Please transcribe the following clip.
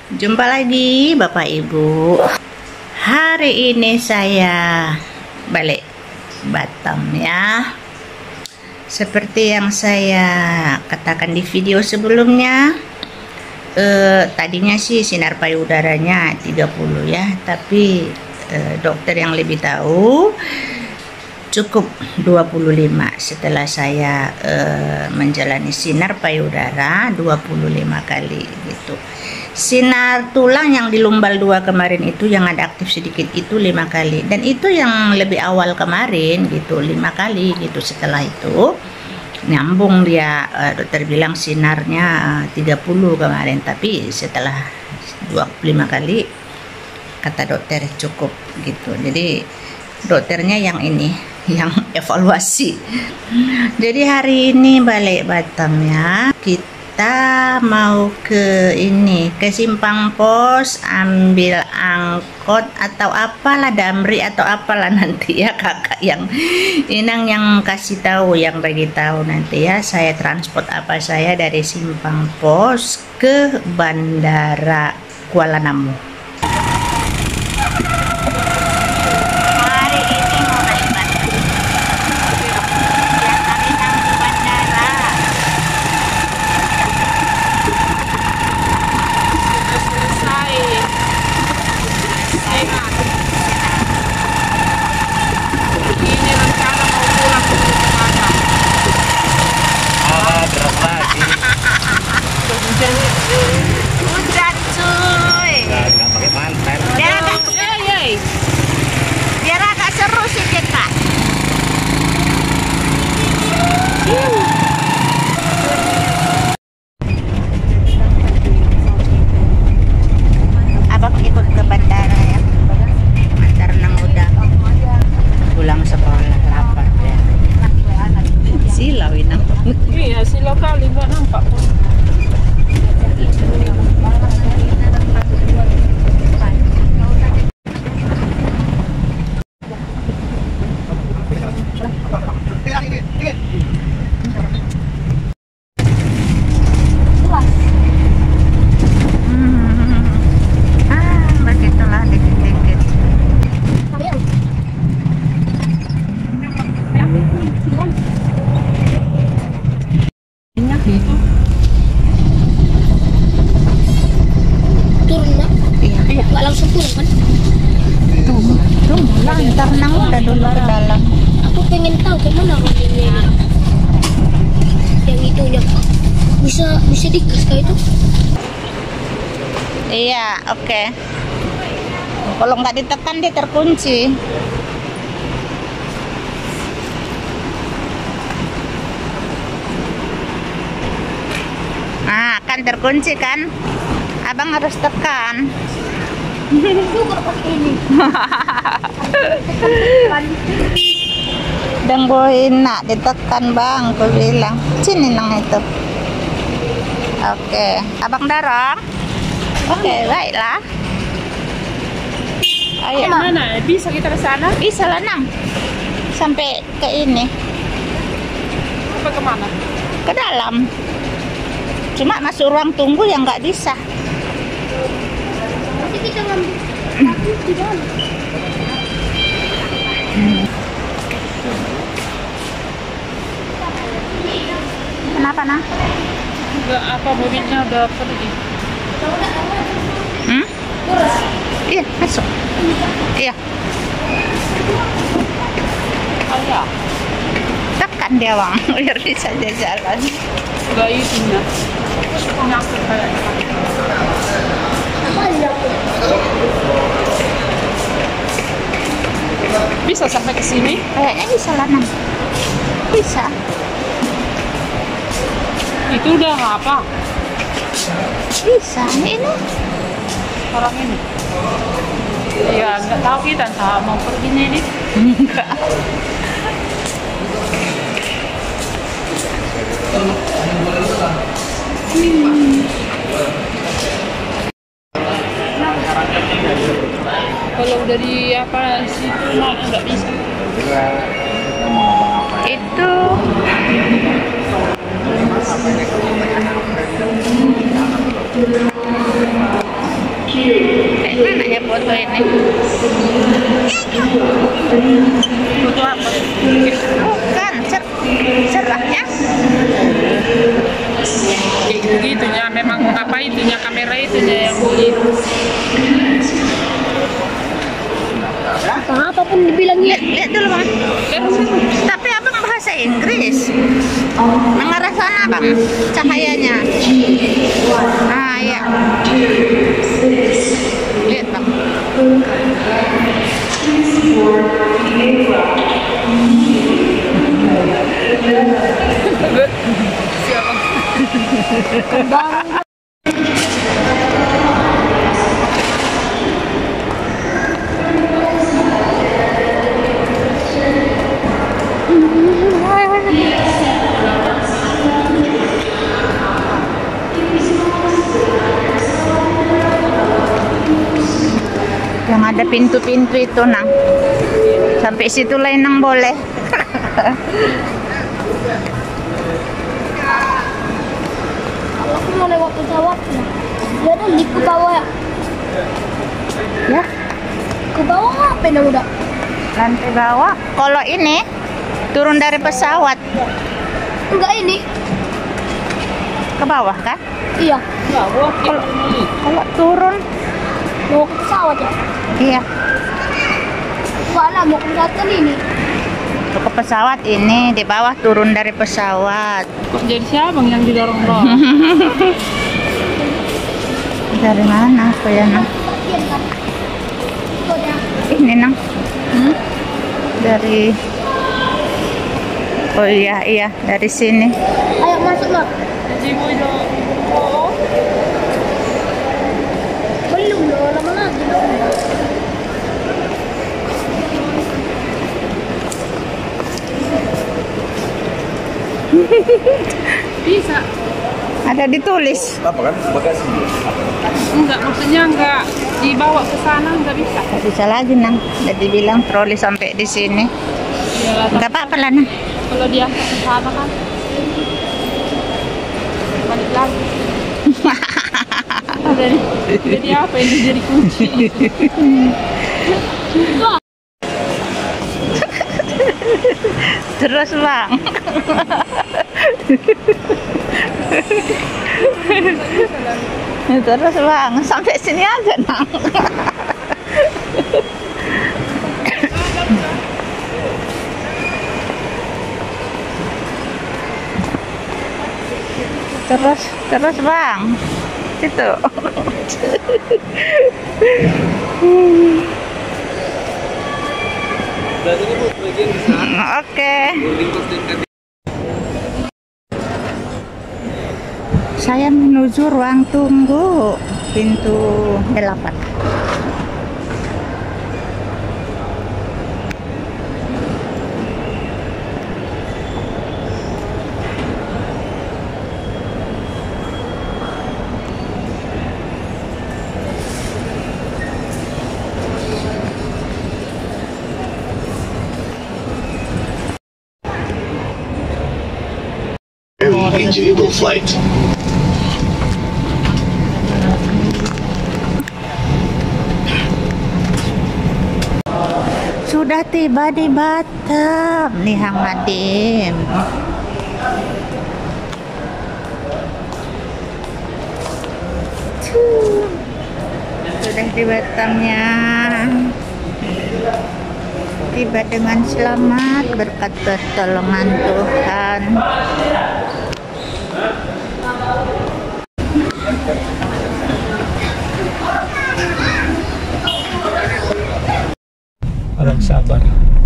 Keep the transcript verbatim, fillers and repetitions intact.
Jumpa lagi Bapak Ibu. Hari ini saya balik Batam ya. Seperti yang saya katakan di video sebelumnya, eh, tadinya sih sinar payudaranya tiga puluh ya, tapi eh, dokter yang lebih tahu cukup dua puluh lima setelah saya eh, menjalani sinar payudara dua puluh lima kali gitu. Sinar tulang yang di lumbal dua kemarin itu yang ada aktif sedikit itu lima kali, dan itu yang lebih awal kemarin gitu lima kali gitu. Setelah itu nyambung dia, uh, dokter bilang sinarnya uh, tiga puluh kemarin, tapi setelah dua puluh lima kali kata dokter cukup gitu. Jadi dokternya yang ini yang evaluasi. Jadi hari ini balik Batam ya. Kita Kita mau ke ini, ke Simpang Pos, ambil angkot atau apalah, Damri atau apalah nanti ya, kakak yang Inang yang kasih tahu, yang bagi tahu nanti ya. Saya transport apa saya dari Simpang Pos ke Bandara Kuala Namu. Hujan cuy. Nggak pakai pantai. Biar agak, biar agak seru sedikit Pak. Abang ikut ke bandara ya. Antar nang udah pulang sekolah, lapar ya. Silau Inang. Iya, silau kali nggak nampak pun. Ntar nang udah dulu ke dalam. Aku pengen tahu kemana ini. Yang itu ya bisa bisa dikas kayak itu. Iya, oke. Okay. Kalau nggak ditekan dia terkunci. Nah, kan terkunci kan? Abang harus tekan. Juga pakai ini. Dengguin nak ditekan bang, aku bilang sini nang itu. Oke, abang dorong. Oke, baiklah. Ayo. Mana? Bisa kita ke sana? Bisa lah nang. Sampai ke ini. Apa kemana? Ke dalam. Cuma masuk ruang tunggu yang nggak bisa. Nanti kita ngambil di dalam. Kenapa nah? Enggak, apa mobilnya udah pergi. Hmm? Iya, masuk. Iya. Oh ya. Tekan dia bang, biar bisa jalan. Enggak isinya. Nyangkut kayaknya. Bisa sampai ke sini? Kayaknya bisa lah nang. Bisa. Itu udah apa? Bisa ini. Orang ini. Ya nggak tahu kita entah mau pergi nih. Enggak. Hmm. Kalau dari apa situ mau nggak bisa. Itu Kayak mana ya foto ini? Foto apa? Bukan, cer cerahnya. Kayak gitu-gitunya, memang apa itunya, kamera itunya yang begitu. Nah, apapun dibilangnya. Lihat, lihat dulu bang. Tapi abang bahasa Inggris. Mengarah sana bang, cahayanya. Ah ya. Lihat bang. Yang ada pintu-pintu itu nang. Sampai situ lain nang boleh. Kalau aku mau lewat pesawatnya, dia tuh di ke bawah ya. Ya, Ke bawah apa yang udah? lantai bawah. Kalau ini turun dari pesawat Enggak ini. ke bawah kan? Iya. Bawah, Kalau kalau turun, Mau ke pesawat ya? iya. Enggak lah, mau ke pesawat kan ini. Ke pesawat ini di bawah turun dari pesawat. kok jadi siapa yang didorong-dorong? Dari mana aku ya nang? Perhatian kan? Itu dia. Ini nang. Hmm? Dari. Oh iya iya dari sini. Ayo masuk lah. Ibu itu. Oh. Belum loh, lama lagi dong. Bisa. Ada ditulis. Apa kan? Bagasi. Enggak, maksudnya enggak dibawa ke sana, enggak bisa. Nggak bisa lagi nang. Udah dibilang troli sampai di sini. Iyalah, Nggak apa-apa lah nang. kalau diangkat ke sana kan balik lagi. jadi, jadi apa ini, jadi kunci. Terus bang. Terus bang sampai sini aja nang. Terus terus bang situ. Oke. Saya menuju ruang tunggu pintu delapan. Enable flight. Sudah tiba di Batam nih Hang Nadim. Tuh. Sudah di Batamnya. Tiba dengan selamat berkat pertolongan Tuhan. Alam sabar.